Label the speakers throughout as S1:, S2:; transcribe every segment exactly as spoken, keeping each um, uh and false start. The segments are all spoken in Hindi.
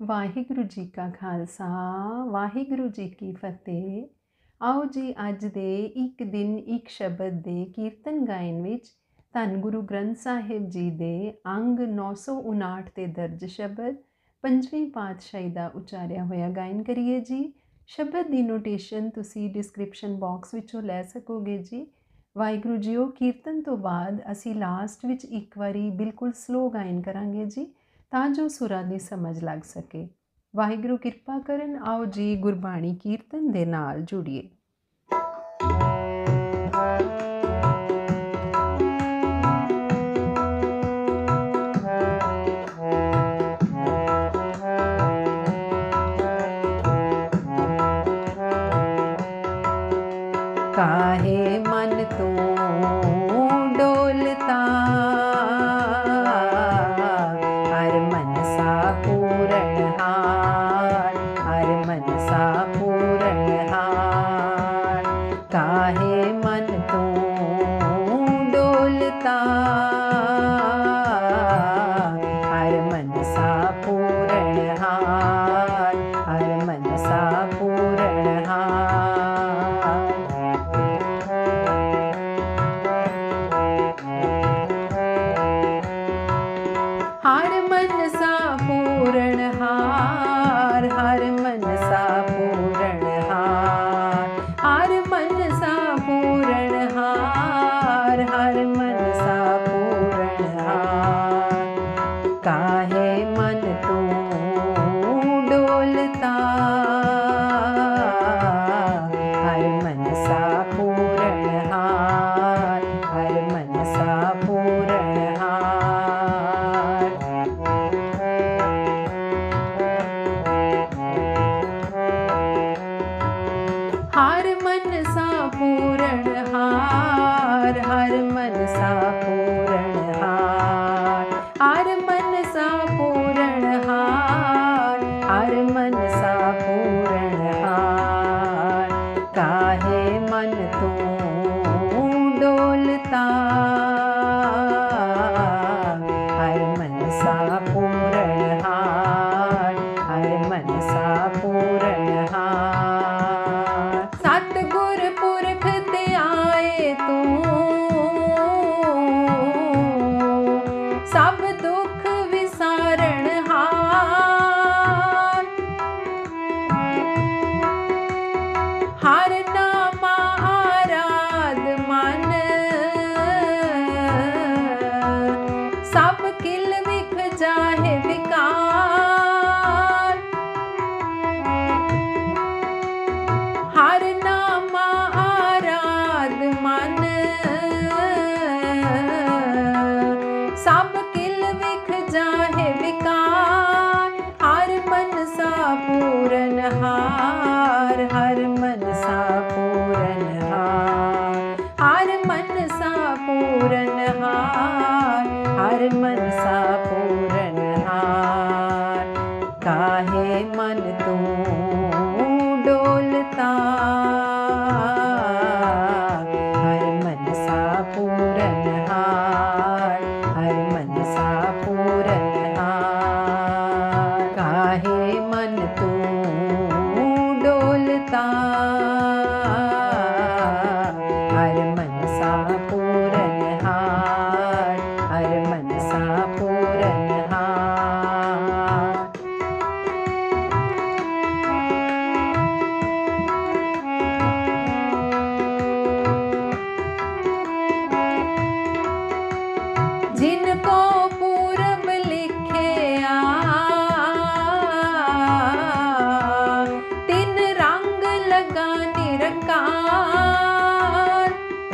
S1: वाहिगुरु जी का खालसा वाहिगुरु जी की फतेह। आओ जी अज दे एक दिन एक शब्द दे कीर्तन गायन विच धन गुरु ग्रंथ साहिब जी दे अंग नौ सौ उनाहठ ते दर्ज शब्द पंजवीं पातशाही का उचारिया होया गायन करिए जी। शब्द की नोटेशन तुसी डिस्क्रिप्शन बॉक्स विचों लै सकोगे जी। वाहिगुरु जीओ कीर्तन तो बाद असी लास्ट विच एक बारी बिल्कुल स्लो गायन करांगे जी ਤਾਂ ਜੋ ਸੁਰਾਂ ਦੀ ਸਮਝ ਲੱਗ ਸਕੇ। ਵਾਹਿਗੁਰੂ ਕਿਰਪਾ ਕਰਨ। ਆਓ ਜੀ ਗੁਰਬਾਣੀ ਕੀਰਤਨ ਦੇ ਨਾਲ ਜੁੜੀਏ। ਕਾਹੇ ਮਨ ਤੂੰ ਡੋਲਤਾ काहे मन तू डोलता हर मन सा पूरण हार हर मन सा पूरण हार। हर मन सा पूरण हार हर मन सा पूरण हार हर मन सा पूरण हार हर मन सा पूरण हार। काहे मन तू डोलता हर मन सा पूरण हार हर मन सा पूरण हार। हर मन सा पूरण हार हर मन सा पूरण हार हर मन सा पूरण हार हर मन सा पूरण हार। काहे मन तू डोलता हर मन सा पूरण हार हर मन सा पूरण हार। सतगुर पुरख ते आए तू सब दुख विसारण हार। हर नामा आराध मन सब किल विख जाहे विकार। हर नामा आराध मन सब किल विख जाहे विकार। हर मन सा पूरन हार हर मन सा पूरन हार हर मन सा पूरन हार हर मन सा पूरन हार। काहे मन तू डोलता हर मन सा पूरन हार हर मन सा पूरन हार। काहे मन तू डोलता हर मन सा पूरन हार हर मन सा पूरन हार। जिनको पूरब लिखिया तिन रंग लगा निरंकार।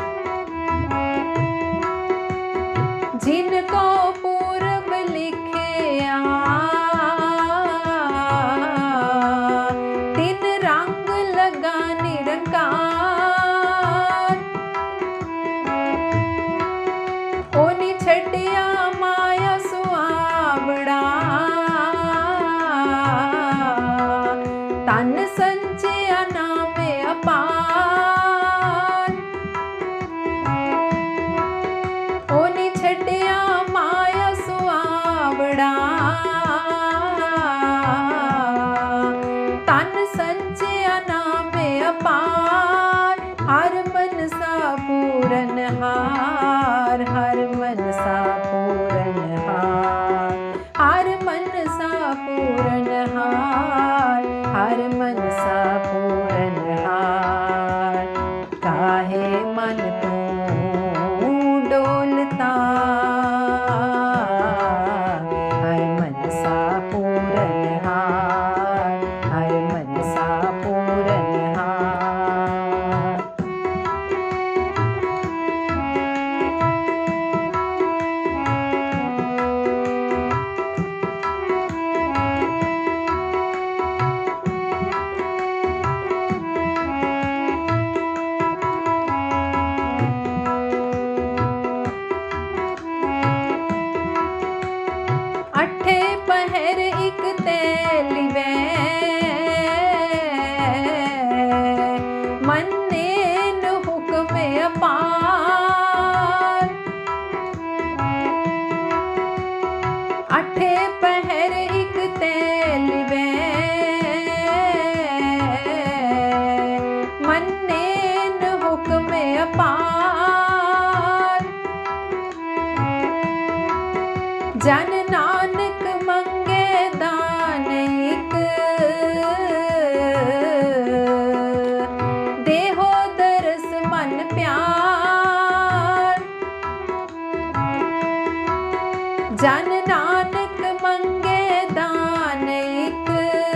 S1: जिनको पूरब लिखिया तिन रंग लगा निरंकार। ओनी छटिया माया सुआवड़ा तन संचिया नामे अपार। ओनी छटिया माया सुआवड़ा रचिया नाम अपार, हर मन सा पूरन हार, हर मन सा पूरन हार, हर मन सा पूरन हार, हर मन सा पूरन हार। काहे मन तू डोलता, हर मन सा पूरन हार, हर मन सा पूरन हार। अठे पहर इक तेलिवे, मन्ने न हुक्म अपार। अठे पहर इक तेलिवे, मन्ने न हुक्म अपार। जन नानक मंगे दान इक, देहो दरस मन प्यार। जन नानक मंगे दान इक,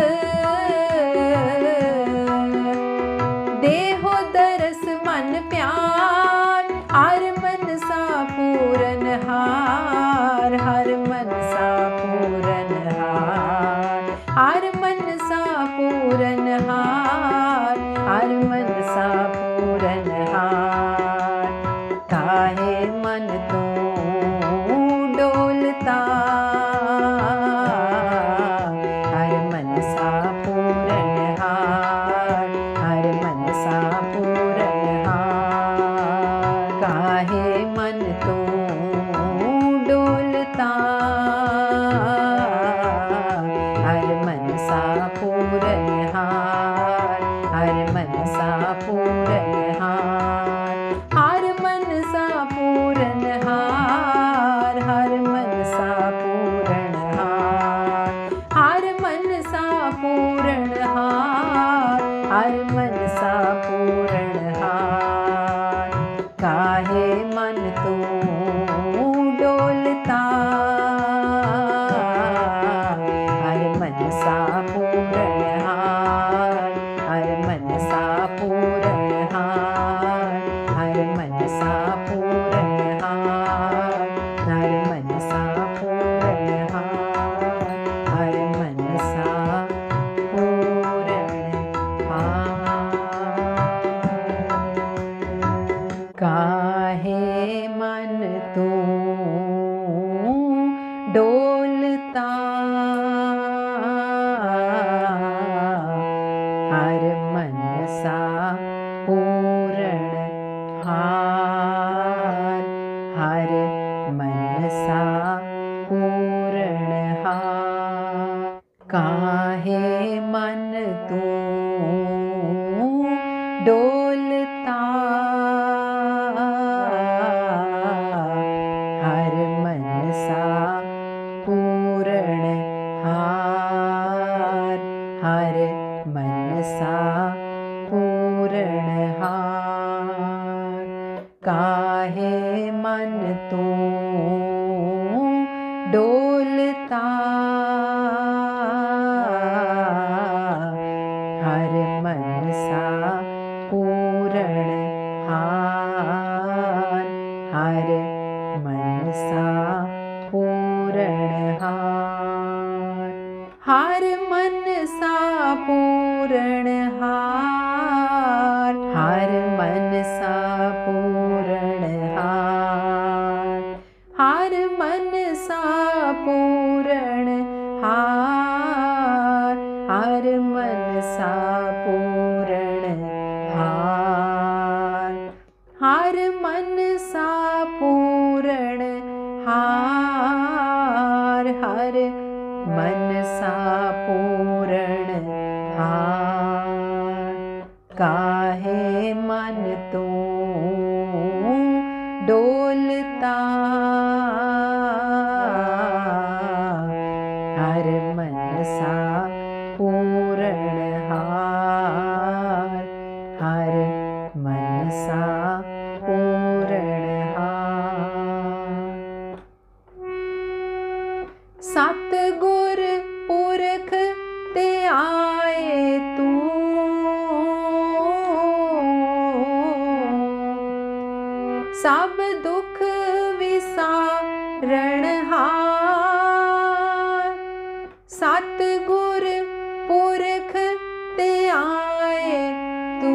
S1: देहो दरस मन प्यार। हर मन सा पूरन हार, हर मन सा पूरन हार, हर मन सा पूरन हार, हर मन सा पूरन हार। काहे मन तू डोलता, हर मन सा पूरन हार, हर मन सा पूरन हार। काहे मन तू डोलता, हर मन सा पूरन हार, हर मन सा पूरन हार। हर मन सा पूरन हार, हर मन सा पूरन हार, हर मन सा पूरन हार, हर मन सा पूरन हार। काहे मन तू डोलता, हर मन सा पूरन हार, हर मन सा पूरन हार, हर मन सा पूरन हार, हर मन सा पूरन हार, हर मन सा पूरन हार। काहे मन तू डोलता, हर मन सा पूरन हार, हर मन सा पूरन हार। काहे मन तू डोलता, हर मन सा पूरन हार, हर मन सा पूरन हार। काहे मन तू डोलता, हर मन सा पूरन हार, हर मन सा पूरन हार। हर मन सा पूरन हार, हर मन सा पूरन हार, हर मन सा पूरन हार, हर मन सा पूरन हार। हर मन सा पूरन हार, हर मन सा पूरन हार। काहे मन तू डोलता, हर मनसा पूरणहार, हर मनसा पूरणहार। सतगुर पुरख ते आए तू, सब दुख विसारणहार। सतगुर पुरख ते आए तू,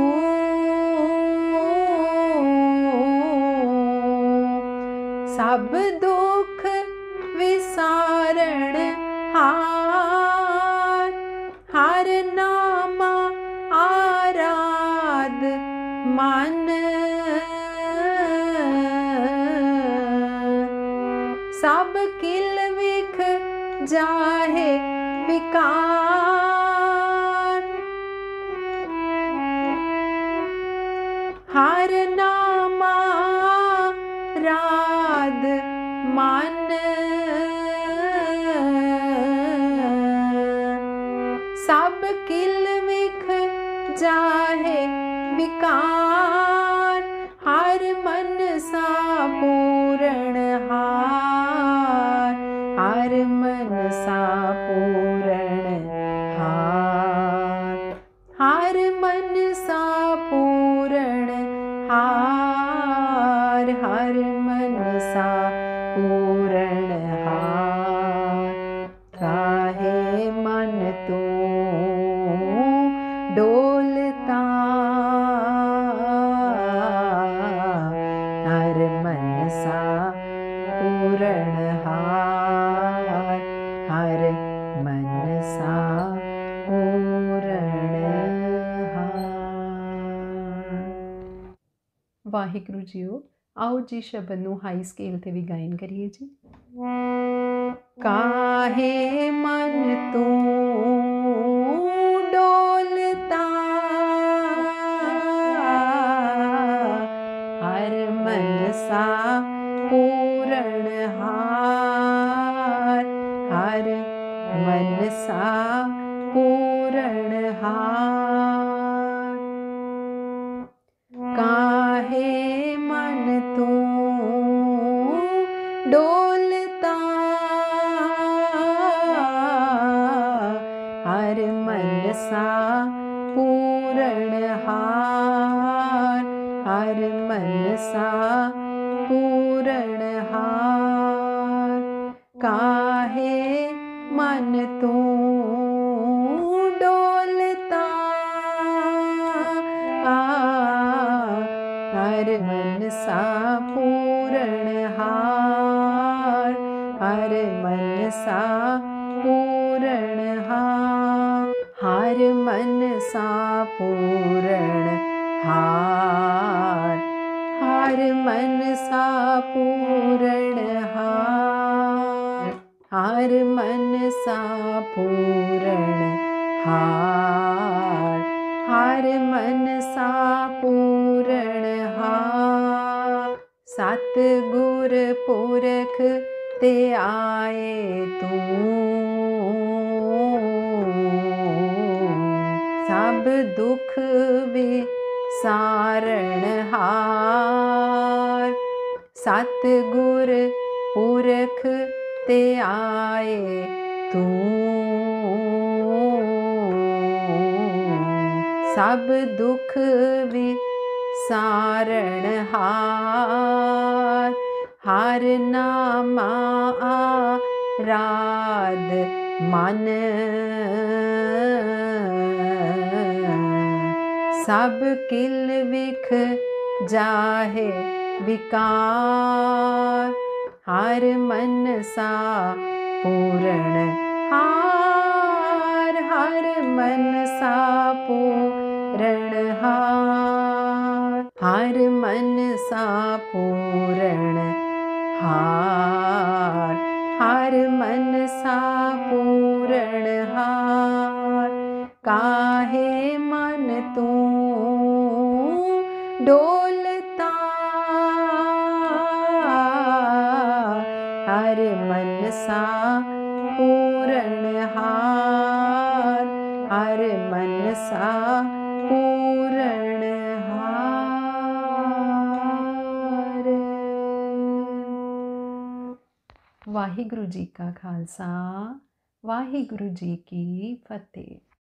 S1: सब दुख विसारणहार। हर नामा आराध मन, सब किल विख जाहे विकार। हर नामा राध मन, सब किल विख जाहे विकार। हर मनसा पूरणहार, हर मनसा पूरणहार, हर मनसा पूरणहार, हर मनसा पूरणहार। काहे मन तू डोलता, हर मनसा पूरणहार, हर मनसा पूरणहार। वाहिगुरु जीओ, आओ जी शब्द नूं हाई स्केल ते भी गायन करिए जी। काहे मन तू डोलता, हर मनसा पूरणहार, हर मनसा पूरणहार। काहे मन तू डोलता, हर मनसा पूरणहार, हर मनसा पूरणहार। काहे मन तू डोलता, हर मनसा पूरणहार, हर मनसा पूरणहार, हर मनसा पूरणहार, हर मनसा पूरणहार, हर मनसा पूरणहार, हर मनसा पूरणहार। सतगुर पुरख ते आए तू, सब दुख विसारणहार। सतगुर पुरख ते आए तू, सब दुख विसारणहार। हर नामा आराध मन, सब किल विख जाहे विकार। हर मनसा पूरणहार, हर मनसा पूरणहार, हर मनसा पूरणहार, हर मनसा पूरणहार। काहे मन तू डोलता हर मनसा पूरणहार, हर मनसा पूरणहार। वाहिगुरु जी का खालसा, वाहिगुरु जी की फतेह।